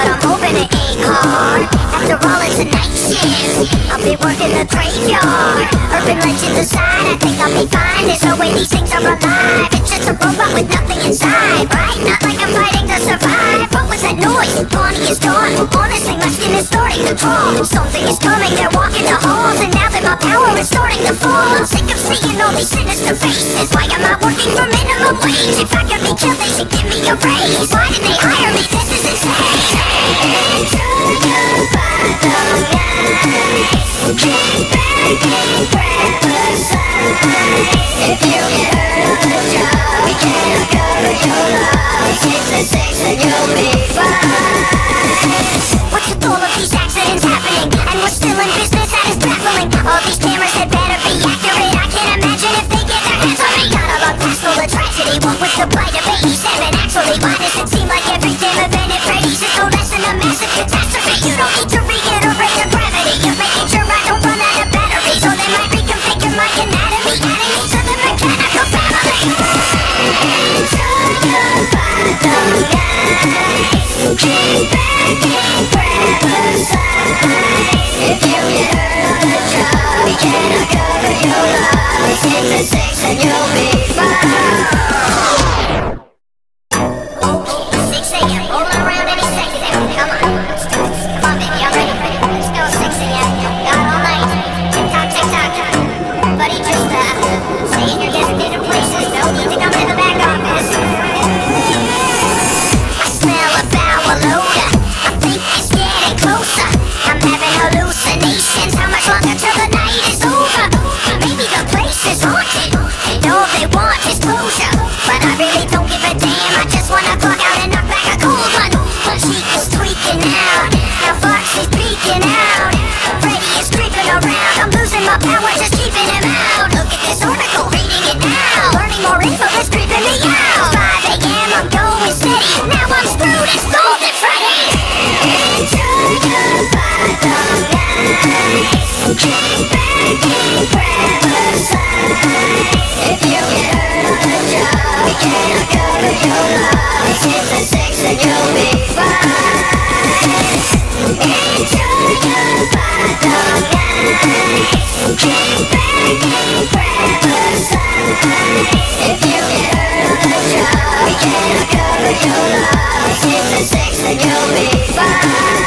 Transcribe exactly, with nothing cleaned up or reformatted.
but I'm hoping it ain't hard. After all, it's a night shift, I'll be working the graveyard. Urban legend aside, I think I'll be fine. There's no way these things are alive. It's just a robot with nothing inside, right? Not like I'm fighting to survive. What was that noise? Bonnie is gone. Honestly, my skin is starting to crawl. Something is coming, they're walking the halls, and now that my power is starting to fall, I'm sick of seeing all these sinister faces. Why am I working for minimum wage? If I could be killed, they should give me a raise. Why did they hire me? This is insane. Turn your bottom line. Keep begging, grab a sign. If you get hurt on the job, we can't cover your loss. Six to six and you'll be fine. What's with all of these accidents happening? And we're still in business, that is baffling. All these cameras had better be accurate. I can't imagine if they get their hands on me. Gotta love past all the tragedy. What was the plight of eighty-seven? Actually, why does it seem like every damn event at Freddy's is no less than a massive catastrophe? You don't need to reiterate the gravity. You're making sure I don't run out of batteries, or they might reconfigure my anatomy, adding me to the mechanical family. Turn your bottom line. Keep begging, grab a sign. If you get hurt on the job, we cannot cover your loss. Hit the six and you'll be fine. six a m, rolling around any second. Come on, let's do this. Come on, baby, I'm ready. Let's go, six a m. Got all night. Tick tock, tick tock. Buddy, just uh, stay in your designated places. No need to come to the back office. I smell a foul odor. I think it's getting closer. I'm having hallucinations. How much longer till the night is over? Maybe the place is haunted, and all they want is closure. But I really don't give a damn. I just wanna clock out and knock back a cold one. My cheek is tweaking out. Now Fox is peeking out. Freddy is creeping around. I'm losing my power, just keeping him out. Look at this article, reading it now. Learning more info is creeping me out. five a m, I'm going steady. Now I'm screwed, it's golden Freddy. Turn your bottom line. Keep begging, grab a sign. If you get hurt on the job, we cannot cover your loss. Hit the six and you'll be fine. Turn your bottom line. Keep begging, grab a sign. If you get hurt on the job, we cannot cover your loss. Hit the six and you'll be fine.